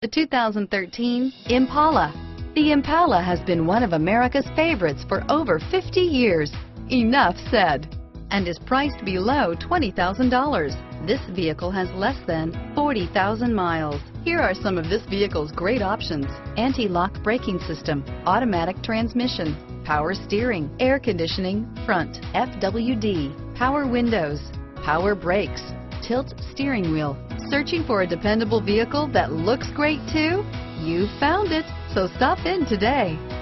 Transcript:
The 2013 Impala. The Impala has been one of America's favorites for over 50 years. Enough said. And is priced below $20,000. This vehicle has less than 40,000 miles. Here are some of this vehicle's great options: anti-lock braking system, automatic transmission, power steering, air conditioning, front, FWD, power windows, power brakes, tilt steering wheel. Searching for a dependable vehicle that looks great too? You found it, so stop in today.